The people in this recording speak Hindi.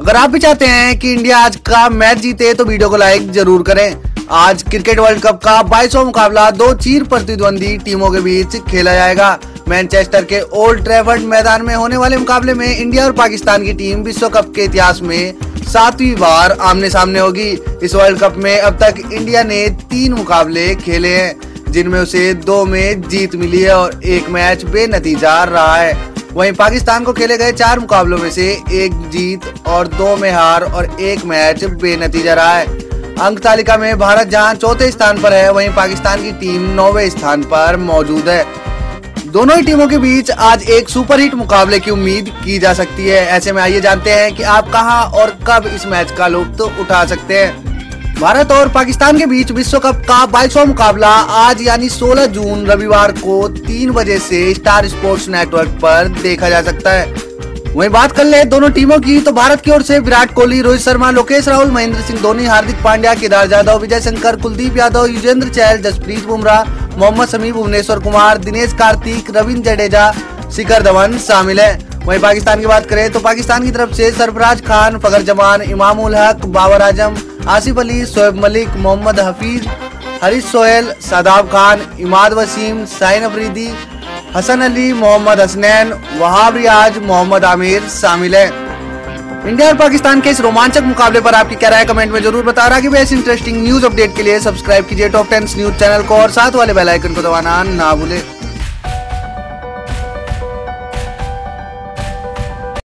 अगर आप भी चाहते हैं कि इंडिया आज का मैच जीते तो वीडियो को लाइक जरूर करें। आज क्रिकेट वर्ल्ड कप का 22वां मुकाबला दो चीर प्रतिद्वंदी टीमों के बीच खेला जाएगा। मैनचेस्टर के ओल्ड ट्रैफर्ड मैदान में होने वाले मुकाबले में इंडिया और पाकिस्तान की टीम विश्व कप के इतिहास में 7वीं बार आमने सामने होगी। इस वर्ल्ड कप में अब तक इंडिया ने 3 मुकाबले खेले हैं, जिनमें उसे 2 में जीत मिली है और 1 मैच बेनतीजा रहा है। वहीं पाकिस्तान को खेले गए 4 मुकाबलों में से 1 जीत और 2 में हार और 1 मैच बेनतीजा रहा है। अंक तालिका में भारत जहां 4थे स्थान पर है, वहीं पाकिस्तान की टीम 9वें स्थान पर मौजूद है। दोनों ही टीमों के बीच आज एक सुपरहिट मुकाबले की उम्मीद की जा सकती है। ऐसे में आइए जानते हैं कि आप कहां और कब इस मैच का लुत्फ उठा सकते हैं। भारत और पाकिस्तान के बीच विश्व कप का 22वां मुकाबला आज यानी 16 जून रविवार को 3 बजे से स्टार स्पोर्ट्स नेटवर्क पर देखा जा सकता है। वहीं बात कर ले दोनों टीमों की तो भारत की ओर से विराट कोहली, रोहित शर्मा, लोकेश राहुल, महेंद्र सिंह धोनी, हार्दिक पांड्या, केदार जाधव, विजय शंकर, कुलदीप यादव, युजवेंद्र चहल, जसप्रीत बुमराह, मोहम्मद शमी, भुवनेश्वर कुमार, दिनेश कार्तिक, रविंद्र जडेजा, शिखर धवन शामिल है। वहीं पाकिस्तान की बात करें तो पाकिस्तान की तरफ से सरफराज खान, फखर जमान, इमामुल हक, बाबर आजम, आसिफ अली, शोएब मलिक, मोहम्मद हफीज, हरीश सोहेल, शादाब खान, इमाद वसीम, शाहीन अफरीदी, हसन अली, मोहम्मद हसनैन, वहाब रियाज, मोहम्मद आमिर शामिल है। इंडिया और पाकिस्तान के इस रोमांचक मुकाबले पर आपकी क्या राय कमेंट में जरूर बता रहा कि वैसे इंटरेस्टिंग न्यूज अपडेट के लिए सब्सक्राइब कीजिए टॉप 10 न्यूज चैनल को और साथ वाले बेल आइकन को दबाना ना भूले।